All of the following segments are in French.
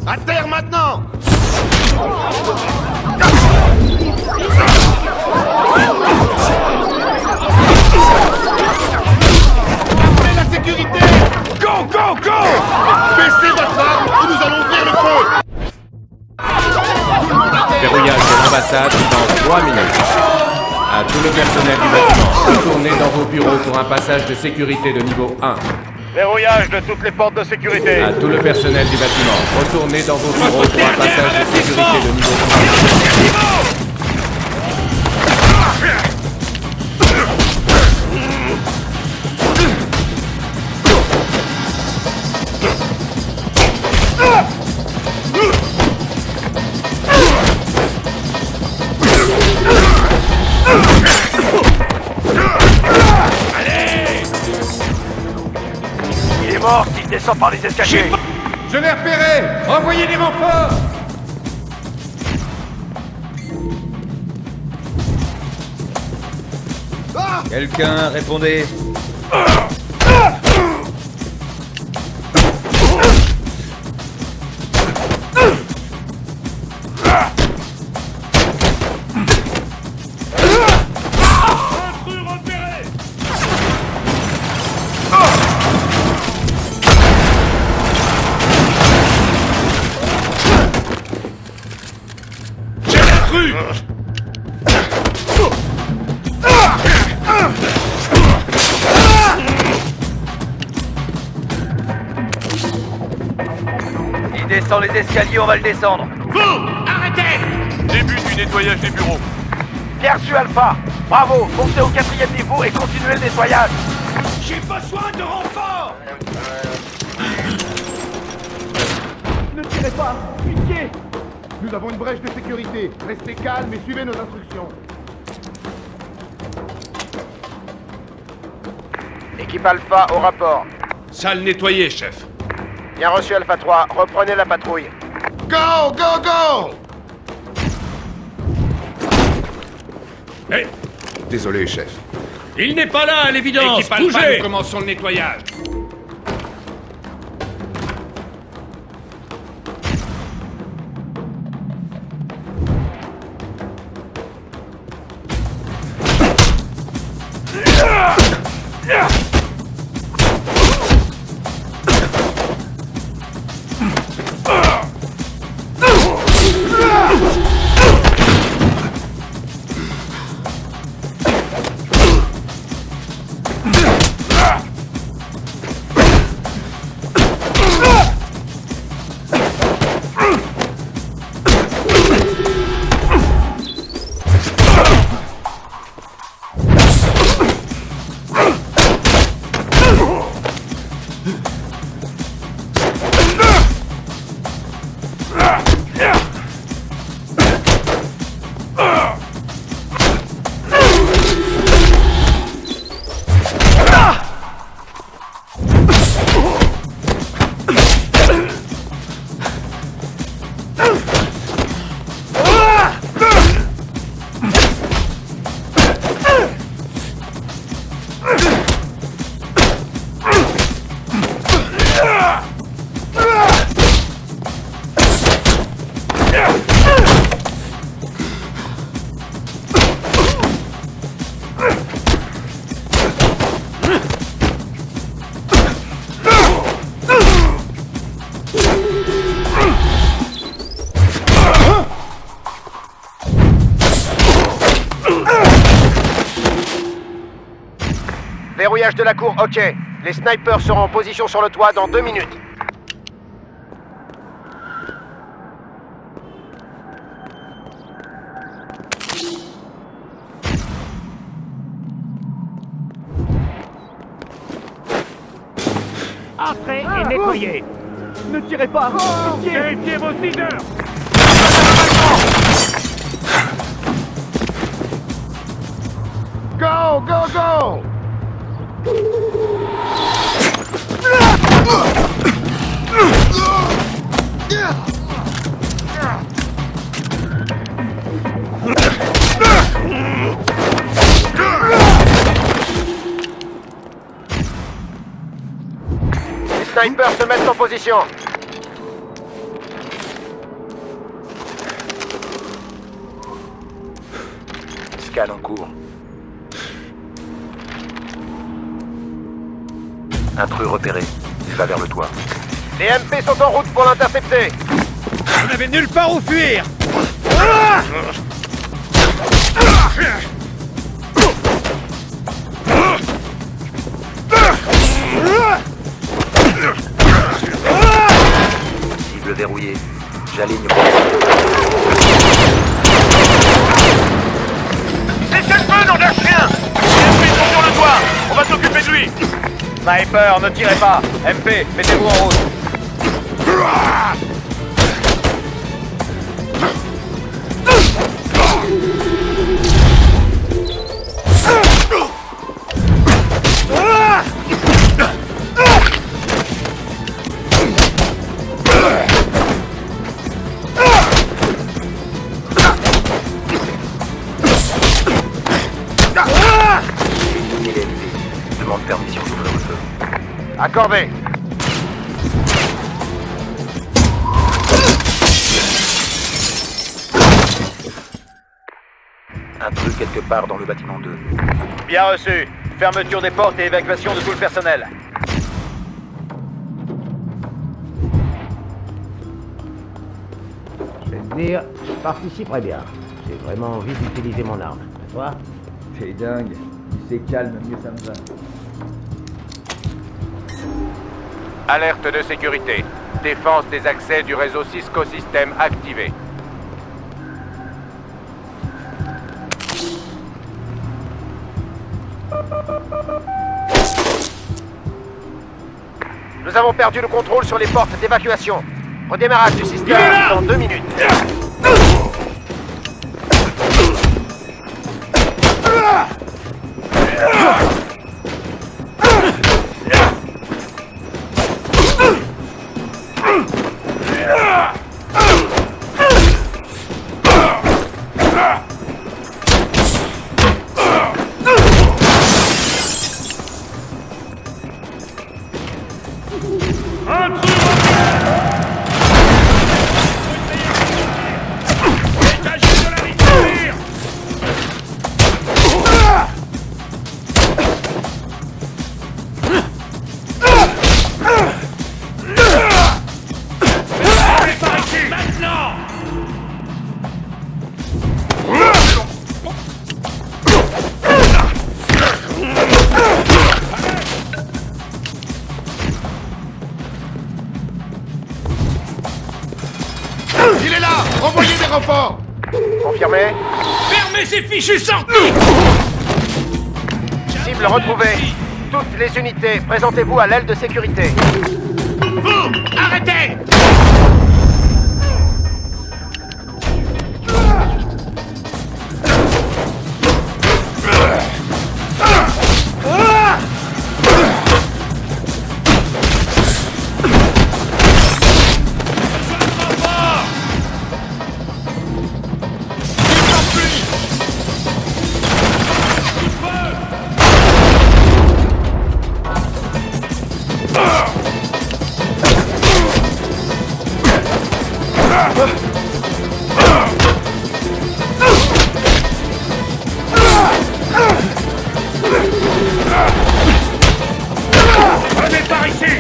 À terre maintenant! Gardez la sécurité! Go, go, go! Baissez votre arme ou nous allons ouvrir le feu! Verrouillage de l'ambassade dans 3 minutes. À tout le personnel du bâtiment, retournez dans vos bureaux pour un passage de sécurité de niveau 1. Verrouillage de toutes les portes de sécurité. À tout le personnel du bâtiment, retournez dans vos bureaux pour un passage de sécurité de niveau 1. Il descend par les escaliers. Je l'ai repéré! Envoyez des renforts! Quelqu'un répondez. Il descend les escaliers, on va le descendre. Vous! Arrêtez! Début du nettoyage des bureaux. Bien reçu, Alpha. Bravo, montez au 4e niveau et continuez le nettoyage. J'ai besoin de renforts! Ne tirez pas! Pitié! Nous avons une brèche de sécurité. Restez calme et suivez nos instructions. Équipe Alpha au rapport. Salle nettoyée, chef. Bien reçu, Alpha 3. Reprenez la patrouille. Go, go, go! Hé! Désolé, chef. Il n'est pas là, à l'évidence! Équipe Alpha, Bougez! nous commençons le nettoyage. Verrouillage de la cour, ok. Les snipers seront en position sur le toit dans 2 minutes. Entrez et nettoyez! Ne tirez pas! Pitié! Vérifiez vos leaders! Go, go, go! Les snipers se mettent en position. cale un coup. Intrus repéré. Il va vers le toit. Les MP sont en route pour l'intercepter. Vous n'avez nulle part où fuir. Cible verrouillée. J'aligne pour... C'est quel feu, nom d'un chien! Les MP sont sur le toit! On va s'occuper de lui! Sniper, ne tirez pas. MP, mettez-vous en route. Demande permission d'ouvrir le feu. Accordé. Un truc quelque part dans le bâtiment 2. Bien reçu. Fermeture des portes et évacuation de tout le personnel. Je vais te dire, je participerai bien. J'ai vraiment envie d'utiliser mon arme. Et toi? T'es dingue. C'est calme, mieux ça me va. Alerte de sécurité. Défense des accès du réseau Cisco System activé. Nous avons perdu le contrôle sur les portes d'évacuation. Redémarrage du système dans 2 minutes. Il est là! Envoyez des renforts! Confirmé. Fermez ces fichus sortis! Cible retrouvée. Toutes les unités, présentez-vous à l'aile de sécurité. Vous! Arrêtez! Venez par ici!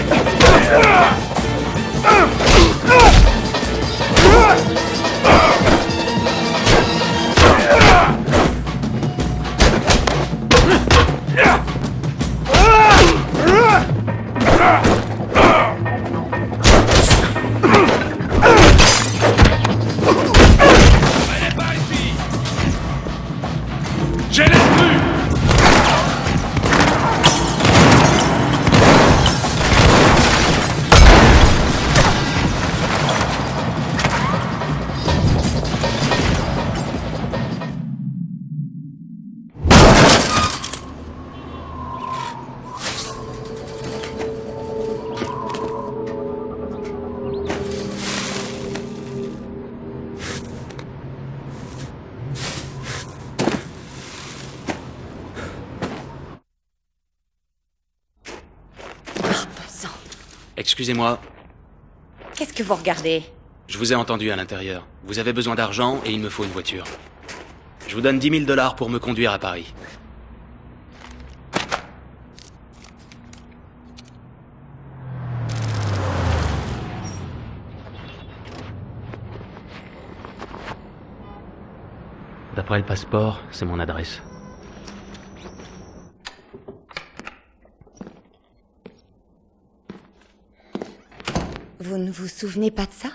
Venez par ici! J'ai l'intrus! Excusez-moi, Qu'est-ce que vous regardez? je vous ai entendu à l'intérieur. Vous avez besoin d'argent et il me faut une voiture. Je vous donne 10 000 $ pour me conduire à Paris. D'après le passeport, c'est mon adresse. Vous ne vous souvenez pas de ça?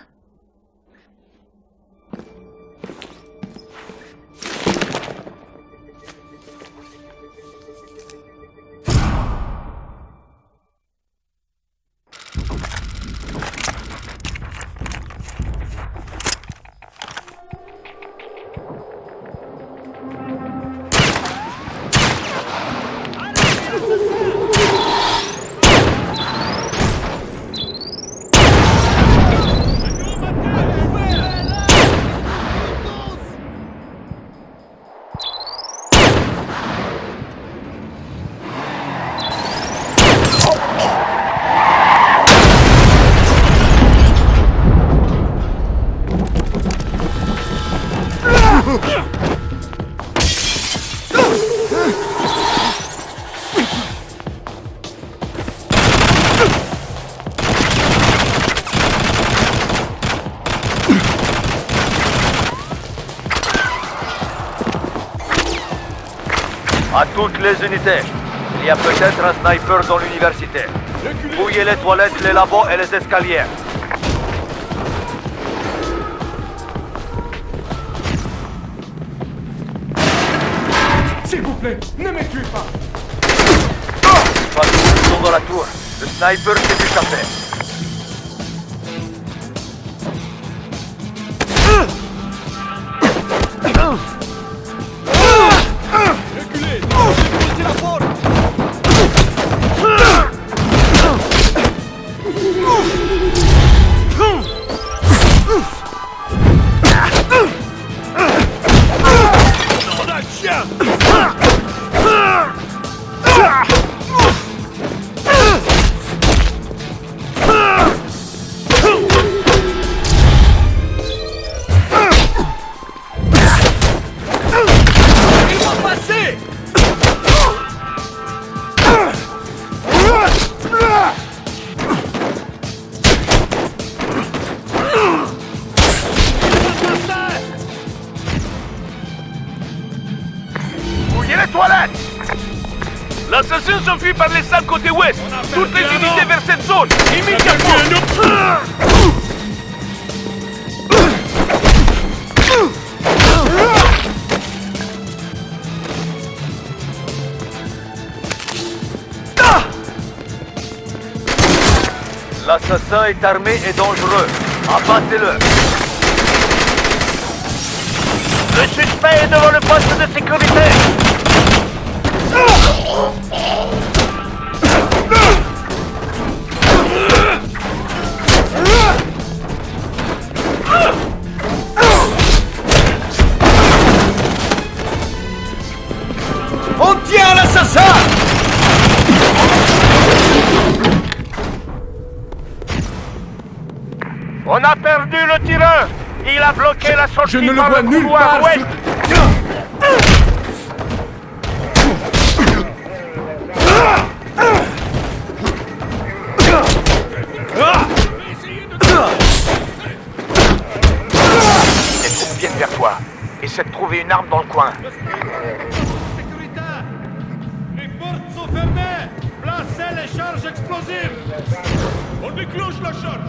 À toutes les unités, il y a peut-être un sniper dans l'université. Fouillez les toilettes, les labos et les escaliers. S'il vous plaît, ne me tuez pas. Pas tous sont dans la tour. Le sniper s'est échappé. Reculez, défoncez la porte. Nom d'un chien. L'assassin s'enfuit par les salles côté ouest. Toutes les unités vers cette zone. Immédiatement. L'assassin est armé et dangereux. Abattez-le. Le suspect est devant le poste de sécurité. On tient l'assassin! On a perdu le tireur. Il a bloqué la sortie Je ne le par vois le nulle couloir part. ouest. Viens vers toi. Essaie de trouver une arme dans le coin. Sécuritaire! Les portes sont fermées! Placez les charges explosives! On déclenche la charge!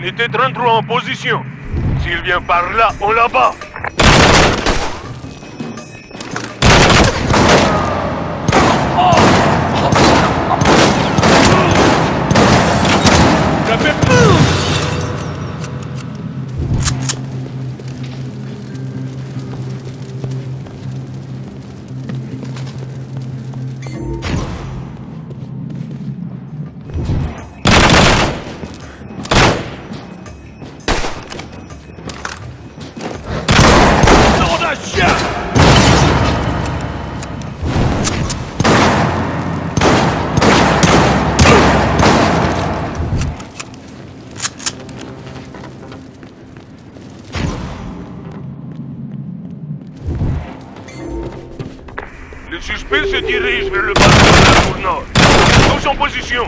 Unité 33 en position. S'il vient par là, on l'abat. Le suspect se dirige vers le bâtiment au nord. Tous en position.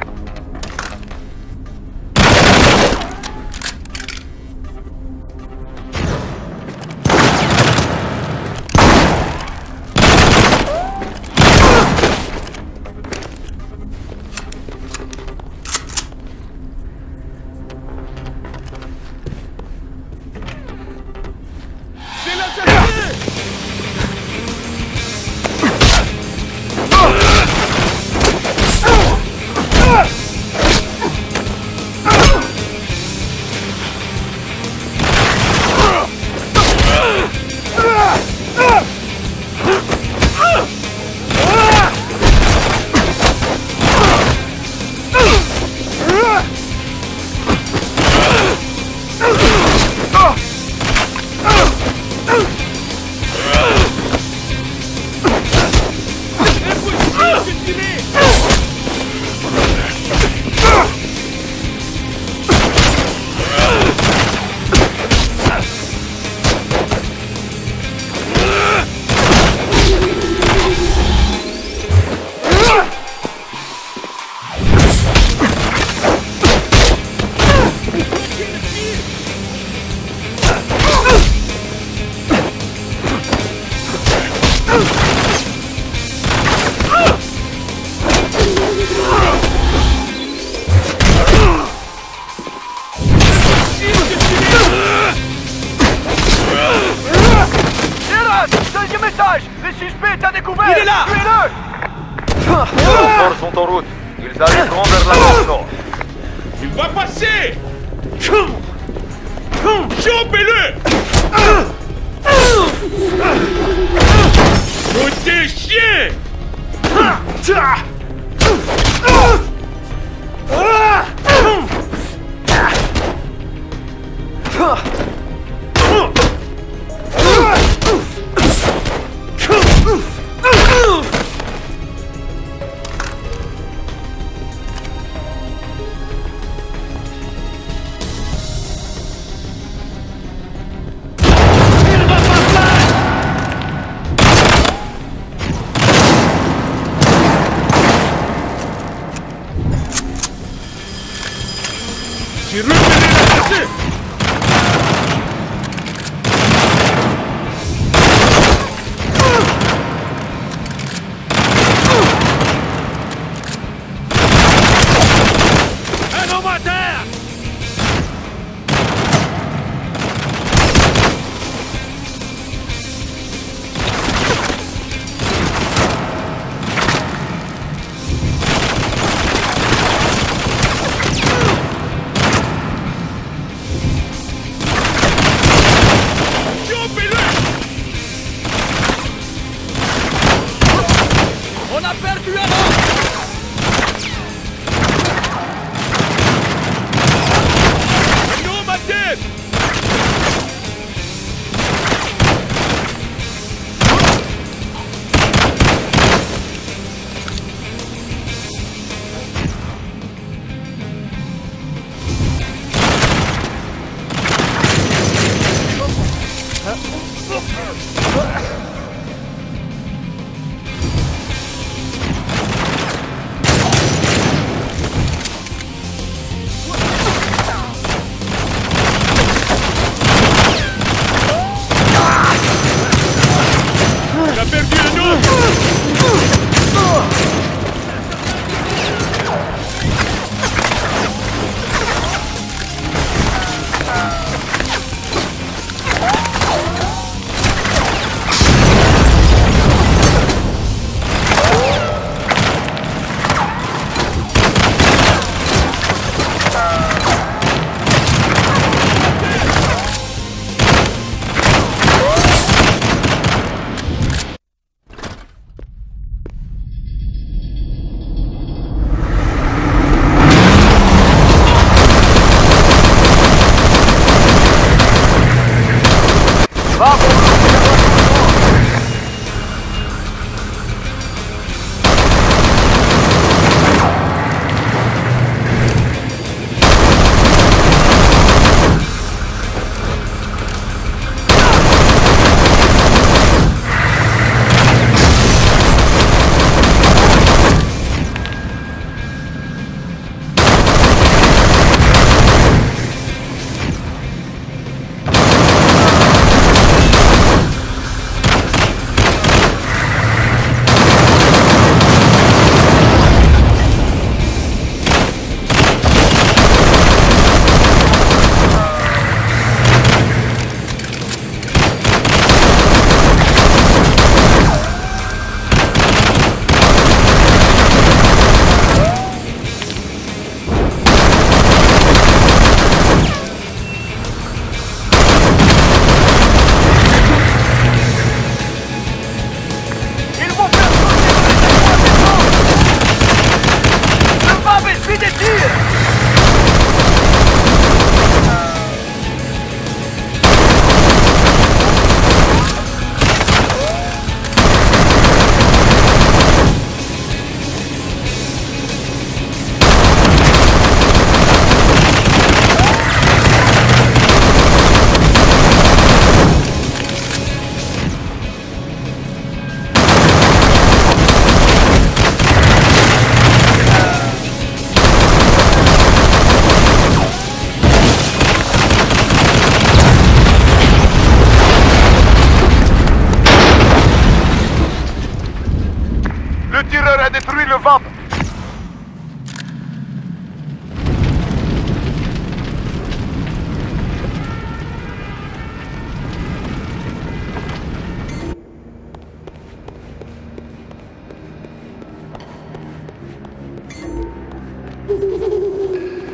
Le suspect est à découvert! Il est là! Tuez-le! Les forces sont en route. Ils arriveront vers la côte nord. Il va passer! Chopez-le! Côté chien! J'ai repéré la cassette! Un homme à terre!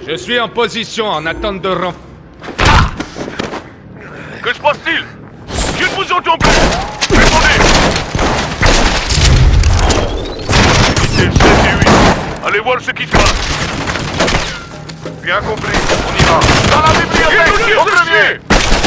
Je suis en position en attente de rang. Que se passe-t-il? Je ne vous entends plus. Répondez. Unité 7 et 8. Allez voir ce qui se passe. Bien compris, on ira. Dans la bibliothèque, au premier.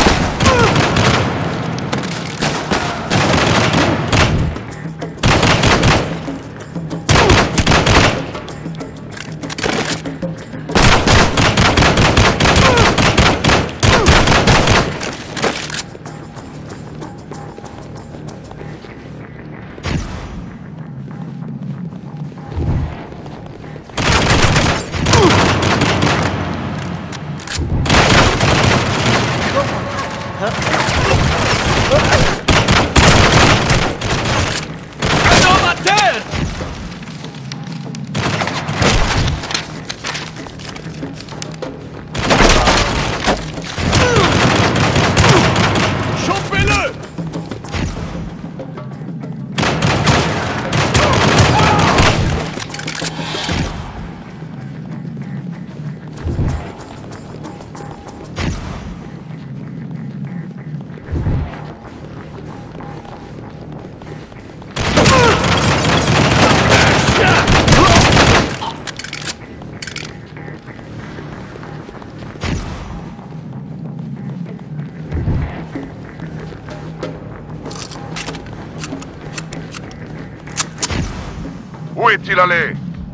Où est-il allé?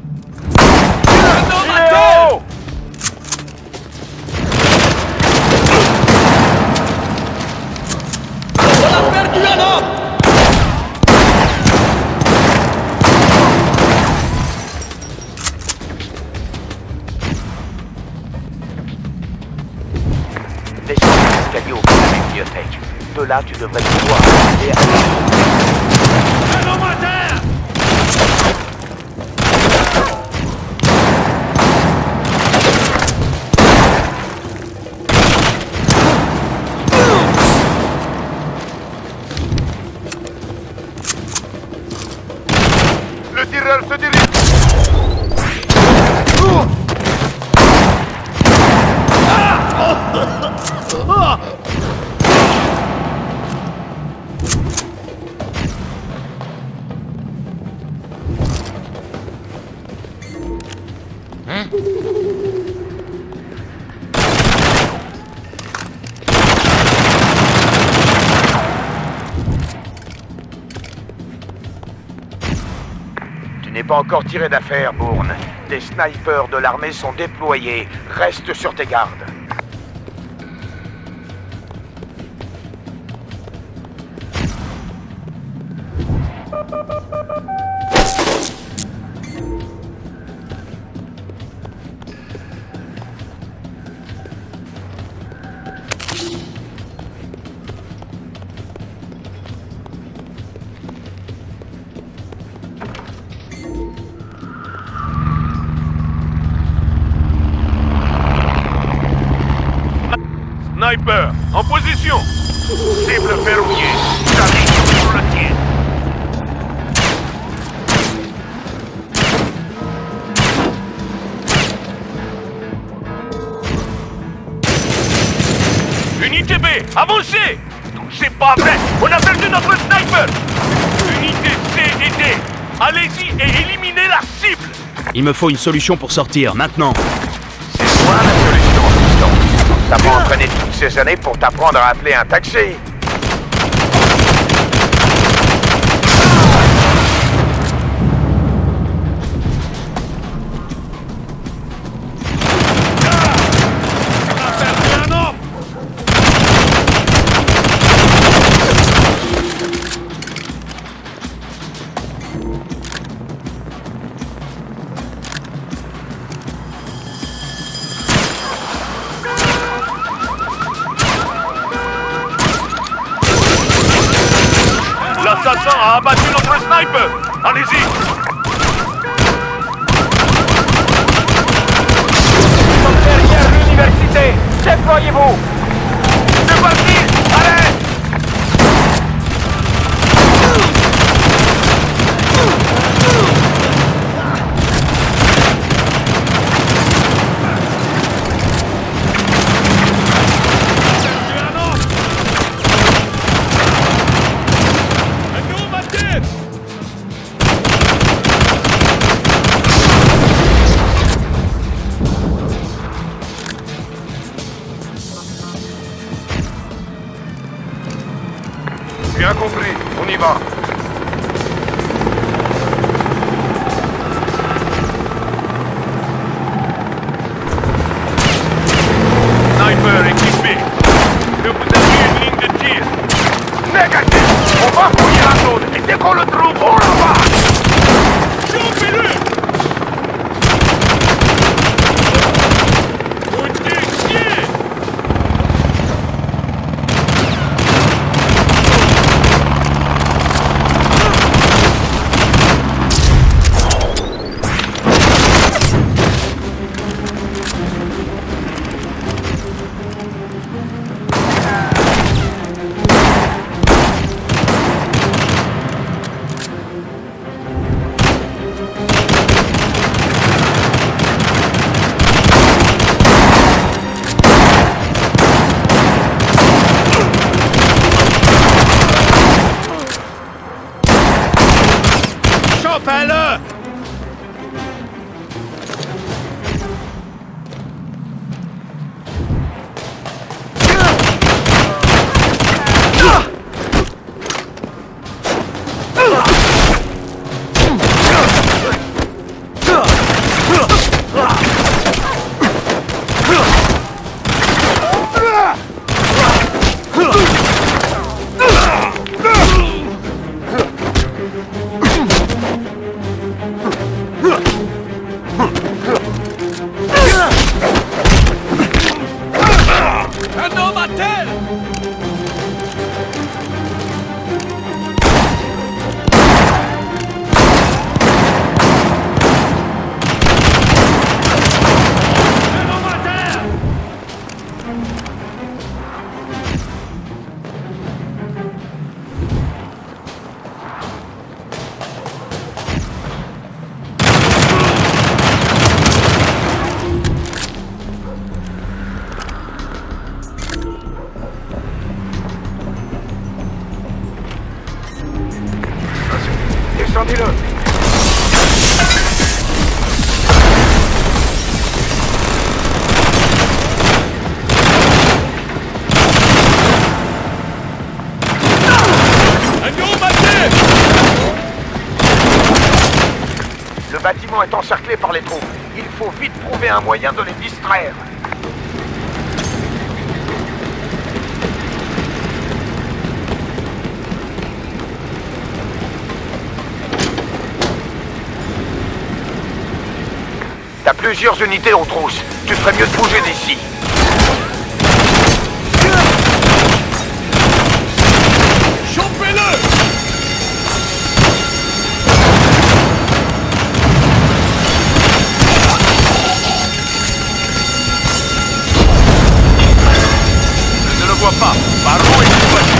Descends l'escalier au bout de la bibliothèque. De là, tu devrais pouvoir aller à Le tireur se dirige. Tu n'es pas encore tiré d'affaire, Bourne. Des snipers de l'armée sont déployés. Reste sur tes gardes. Sniper, en position. Cible verrouillée. J'arrive sur le tien. Unité B, avancez. C'est pas vrai. On a perdu notre sniper. Unité C et D. Allez-y et éliminez la cible. Il me faut une solution pour sortir, maintenant. C'est toi la solution, fiston. T'as pas entraîné toutes ces années pour t'apprendre à appeler un taxi. L'assassin a abattu notre sniper. Allez-y. Nous sommes derrière l'université. Déployez-vous. C'est parti. Allez. y va. Sniper équipé. Je vous ai mis une ligne de tir. Négatif. On va fouiller la zone. Et dès qu'on le trouve, on le va. Chopez-le! Au-dessus! Chopin-le! Un homme à terre! Un homme à terre! Descendez-le. Un homme à terre! Le bâtiment est encerclé par les troupes. Il faut vite trouver un moyen de les distraire. T'as plusieurs unités aux trousses. Tu ferais mieux de bouger d'ici. Chopez-le! Je ne le vois pas. Barreau est disponible.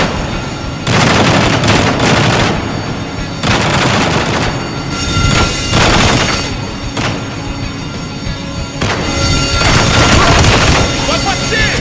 Va passer!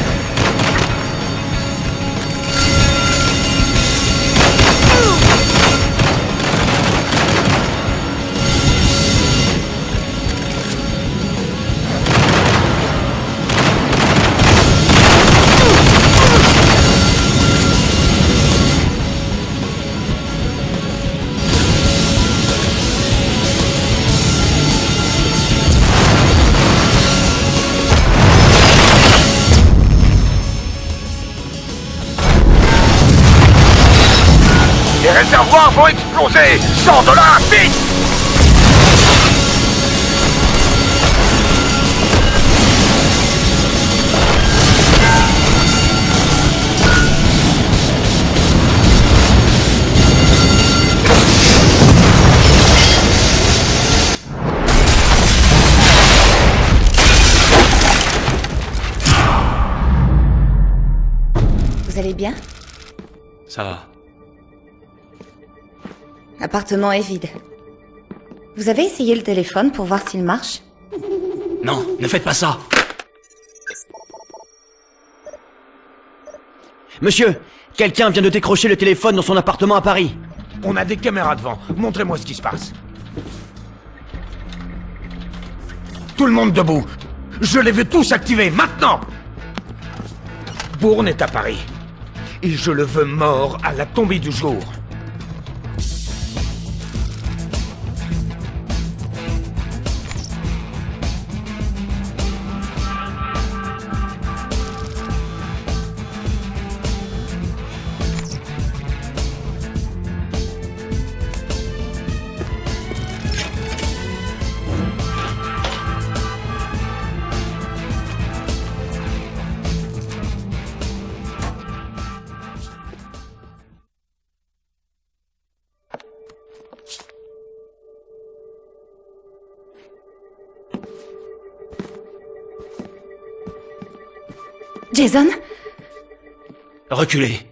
Les réservoirs vont exploser. Sors de là, vite! Vous allez bien? Ça va. L'appartement est vide. Vous avez essayé le téléphone pour voir s'il marche? Non, ne faites pas ça. Monsieur, quelqu'un vient de décrocher le téléphone dans son appartement à Paris. On a des caméras devant. Montrez-moi ce qui se passe. Tout le monde debout. Je les veux tous activés, maintenant! Bourne est à Paris. Et je le veux mort à la tombée du jour. Jason? Reculez.